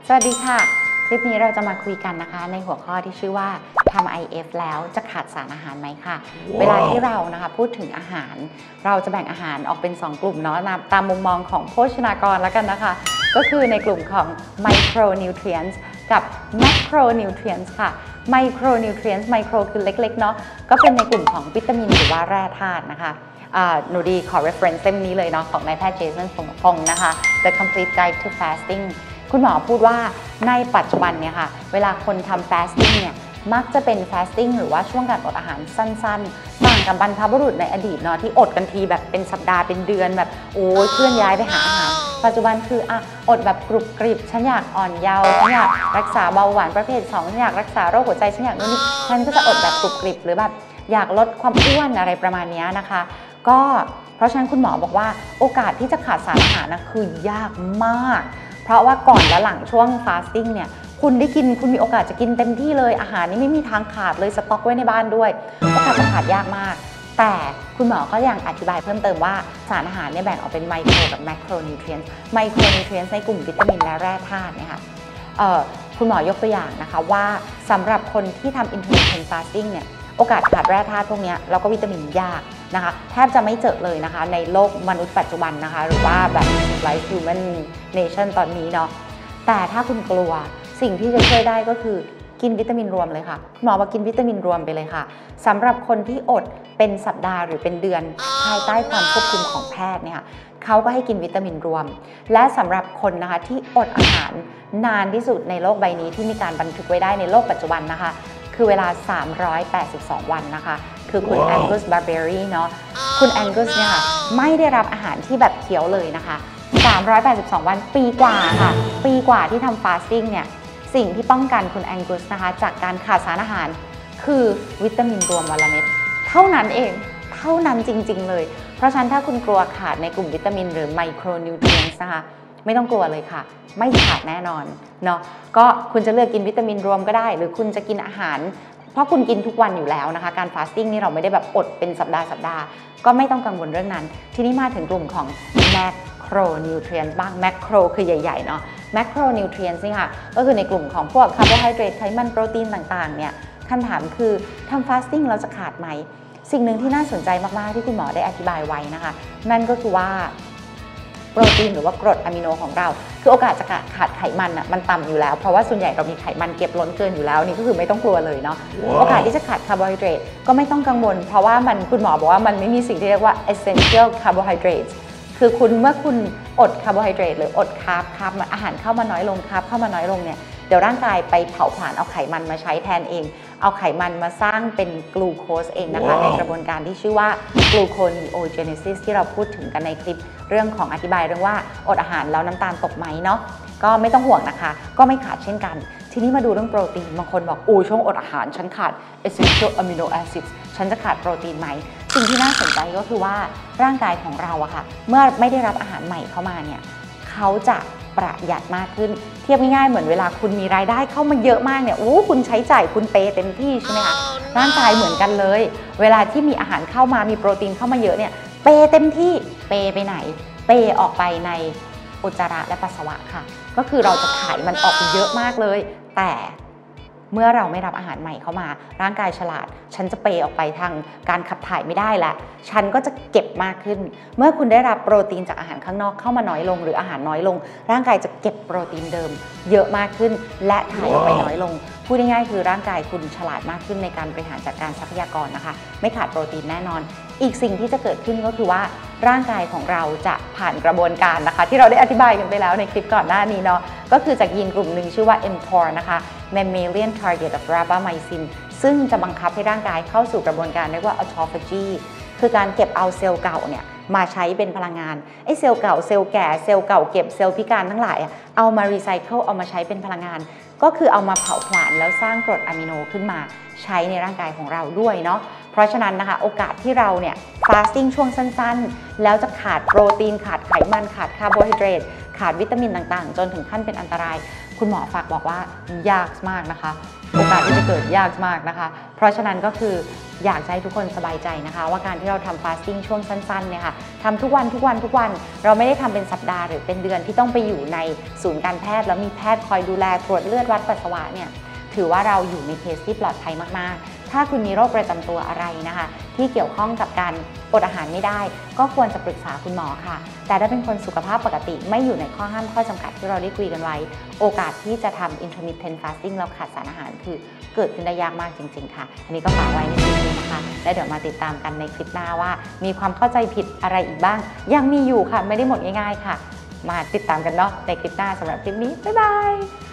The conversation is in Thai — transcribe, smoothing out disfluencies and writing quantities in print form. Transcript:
สวัสดีค่ะคลิปนี้เราจะมาคุยกันนะคะในหัวข้อที่ชื่อว่าทำ IF แล้วจะขาดสารอาหารไหมค่ะ เวลาที่เรานะคะพูดถึงอาหารเราจะแบ่งอาหารออกเป็น2กลุ่มเนาะตามมุมมองของโภชนากรแล้วกันนะคะก็คือในกลุ่มของ micronutrients กับ macronutrients ค่ะ micronutrients micro คือเล็กๆเนาะก็เป็นในกลุ่มของวิตามินหรือว่าแร่ธาตุนะคะหนูดีขอ reference เล่มนี้เลยเนาะของนายแพทย์เจสันพงศ์นะคะ The Complete Guide to Fasting คุณหมอพูดว่าในปัจจุบันเนี่ยค่ะเวลาคนทำ fasting เนี่ยมักจะเป็น fasting หรือว่าช่วงการอดอาหารสั้นๆต่างกับบรรพบุรุษในอดีตเนาะที่อดกันทีแบบเป็นสัปดาห์เป็นเดือนแบบโอ้ยเคลื่อนย้ายไปหาอาหารปัจจุบันคืออดแบบกรุบกริบฉันอยากอ่อนเยาว์ฉันอยากรักษาเบาหวานประเภท2ฉันอยากรักษาโรคหัวใจฉันอยากนู่นนี่ฉันก็จะอดแบบกรุบกริบหรือแบบอยากลดความอ้วนอะไรประมาณนี้นะคะก็เพราะฉะนั้นคุณหมอบอกว่าโอกาสที่จะขาดสารอาหารนะคือยากมากเพราะว่าก่อนและหลังช่วงฟาสติ้งเนี่ยคุณมีโอกาสจะกินเต็มที่เลยอาหารนี่ไม่มีทางขาดเลยสต็อกไว้ในบ้านด้วยโอกาสจะขาดยากมากแต่คุณหมอก็ยังอธิบายเพิ่มเติมว่าสารอาหารเนี่ยแบ่งออกเป็นไมโครกับแมคโครนิวเทรียนต์ในกลุ่มวิตามินและแร่ธาตุเนี่ยค่ะคุณหมอยกตัวอย่างนะคะว่าสำหรับคนที่ทำ intermittent fasting เนี่ยโอกาสขาดแร่ธาตุพวกนี้แล้วก็วิตามินยากนะคะแทบจะไม่เจอเลยนะคะในโลกมนุษย์ปัจจุบันนะคะหรือว่าแบบ Life Human Nation ตอนนี้เนาะแต่ถ้าคุณกลัวสิ่งที่จะช่วยได้ก็คือกินวิตามินรวมเลยค่ะหมอบอกกินวิตามินรวมไปเลยค่ะสำหรับคนที่อดเป็นสัปดาห์หรือเป็นเดือนภายใต้ความควบคุมของแพทย์เนี่ยเขาก็ให้กินวิตามินรวมและสำหรับคนนะคะที่อดอาหารนานที่สุดในโลกใบนี้ที่มีการบันทึกไว้ได้ในโลกปัจจุบันนะคะคือเวลา382วันนะคะคือคุณแองกัสบาร์เบอรี่เนาะคุณแองกัสเนี่ยค่ะไม่ได้รับอาหารที่แบบเคี้ยวเลยนะคะ382วันปีกว่าค่ะปีกว่าที่ทำฟาสติ้งเนี่ยสิ่งที่ป้องกันคุณแองกัสนะคะจากการขาดสารอาหารคือวิตามินรวมวันละเม็ดเท่านั้นเองเท่านั้นจริงๆเลยเพราะฉะนั้นถ้าคุณกลัวขาดในกลุ่มวิตามินหรือไมโครนิวเทรียนต์นะคะไม่ต้องกลัวเลยค่ะไม่ขาดแน่นอนเนาะก็คุณจะเลือกกินวิตามินรวมก็ได้หรือคุณจะกินอาหารเพราะคุณกินทุกวันอยู่แล้วนะคะการฟาสติ้งนี่เราไม่ได้แบบอดเป็นสัปดาห์ก็ไม่ต้องกังวลเรื่องนั้นทีนี้มาถึงกลุ่มของแมคโครนิวเทรียนต์บ้างแมคโครคือใหญ่ๆเนาะแมคโครนิวเทรียนต์นี่ค่ะก็คือในกลุ่มของพวกคาร์โบไฮเดรตไขมันโปรตีนต่างๆเนี่ยคำถามคือทำฟาสติ้งเราจะขาดไหมสิ่งหนึ่งที่น่าสนใจมากๆที่คุณหมอได้อธิบายไว้นะคะนั่นก็คือว่าโปรตีนหรือว่ากรดอะมิโนของเราคือโอกาสจะขาดไขมันมันต่ำอยู่แล้วเพราะว่าส่วนใหญ่เรามีไขมันเก็บล้นเกินอยู่แล้วนี่ก็คือไม่ต้องกลัวเลยเนาะโอกาสที่จะขาดคาร์โบไฮเดรตก็ไม่ต้องกังวลเพราะว่าคุณหมอบอกว่ามันไม่มีสิ่งที่เรียกว่า essential carbohydrates คือเมื่อคุณอดคาร์โบไฮเดรตหรืออดคาร์บอาหารเข้ามาน้อยลงคาร์บเข้ามาน้อยลงเนี่ยเดี๋ยวร่างกายไปเผาผลาญเอาไขมันมาใช้แทนเองเอาไขมันมาสร้างเป็นกลูโคสเองนะคะในกระบวนการที่ชื่อว่ากลูโคนีโอเจเนซิสที่เราพูดถึงกันในคลิปเรื่องของอธิบายเรื่องว่าอดอาหารแล้วน้ำตาลตกไหมเนาะก็ไม่ต้องห่วงนะคะก็ไม่ขาดเช่นกันทีนี้มาดูเรื่องโปรตีนบางคนบอกช่วงอดอาหารฉันขาด essential amino acids ฉันจะขาดโปรตีนไหมสิ่งที่น่าสนใจก็คือว่าร่างกายของเราอะค่ะเมื่อไม่ได้รับอาหารใหม่เข้ามาเนี่ยเขาจะประหยัดมากขึ้นเทียบง่ายๆเหมือนเวลาคุณมีรายได้เข้ามาเยอะมากเนี่ยคุณใช้จ่ายคุณเปย์เต็มที่ใช่ไหมคะร่างกายเหมือนกันเลยเวลาที่มีอาหารเข้ามามีโปรตีนเข้ามาเยอะเนี่ยเปย์เต็มที่เปย์ไปไหนเปย์ออกไปในอุจจาระและปัสสาวะค่ะก็คือเราจะถ่ายมันออกเยอะมากเลยแต่เมื่อเราไม่รับอาหารใหม่เข้ามาร่างกายฉลาดฉันจะเปย์ออกไปทางการขับถ่ายไม่ได้ละฉันก็จะเก็บมากขึ้นเมื่อคุณได้รับโปรตีนจากอาหารข้างนอกเข้ามาน้อยลงหรืออาหารน้อยลงร่างกายจะเก็บโปรตีนเดิมเยอะมากขึ้นและถ่ายออกไปน้อยลงพูดง่ายๆคือร่างกายคุณฉลาดมากขึ้นในการบริหารจัดการทรัพยากรนะคะไม่ขาดโปรตีนแน่นอนอีกสิ่งที่จะเกิดขึ้นก็คือว่าร่างกายของเราจะผ่านกระบวนการนะคะที่เราได้อธิบายกันไปแล้วในคลิปก่อนหน้านี้เนาะก็คือจากยีนกลุ่มหนึ่งชื่อว่า mTOR นะคะ Mammalian Target of Rapamycin ซึ่งจะบังคับให้ร่างกายเข้าสู่กระบวนการเรียกว่า autophagy คือการเก็บเอาเซลล์เก่าเนี่ยมาใช้เป็นพลังงานไอ้เซลล์เก่าเซลล์แก่เซลล์เก่าเก็บเซลล์พิการทั้งหลายเอามารีไซเคิลเอามาใช้เป็นพลังงานก็คือเอามาเผาผลาญแล้วสร้างกรดอะมิโนขึ้นมาใช้ในร่างกายของเราด้วยเนาะเพราะฉะนั้นนะคะโอกาสที่เราเนี่ยฟาสติ้งช่วงสั้นๆแล้วจะขาดโปรตีนขาดไขมันขาดคาร์โบไฮเดรตขาดวิตามินต่างๆจนถึงขั้นเป็นอันตรายคุณหมอฝากบอกว่ายากมากนะคะโอกาสที่จะเกิดยากมากนะคะเพราะฉะนั้นก็คืออยากให้ทุกคนสบายใจนะคะว่าการที่เราทำฟาสติ้งช่วงสั้นๆเนี่ยค่ะทำทุกวันเราไม่ได้ทำเป็นสัปดาห์หรือเป็นเดือนที่ต้องไปอยู่ในศูนย์การแพทย์แล้วมีแพทย์คอยดูแลตรวจเลือดวัดปัสสาวะเนี่ยถือว่าเราอยู่ในเคสที่ปลอดภัยมากๆถ้าคุณมีโรคประจำตัวอะไรนะคะที่เกี่ยวข้องกับการอดอาหารไม่ได้ก็ควรจะปรึกษาคุณหมอค่ะแต่ถ้าเป็นคนสุขภาพปกติไม่อยู่ในข้อห้ามข้อจำกัดที่เราได้คุยกันไว้โอกาสที่จะทำ intermittent fasting แล้วขาดสารอาหารคือเกิดขึ้นได้ยากมากจริงๆค่ะอันนี้ก็ฝากไว้ในคลิปนี้นะคะและเดี๋ยวมาติดตามกันในคลิปหน้าว่ามีความเข้าใจผิดอะไรอีกบ้างยังมีอยู่ค่ะไม่ได้หมดง่ายๆค่ะมาติดตามกันเนาะในคลิปหน้าสำหรับคลิปนี้บ๊ายบาย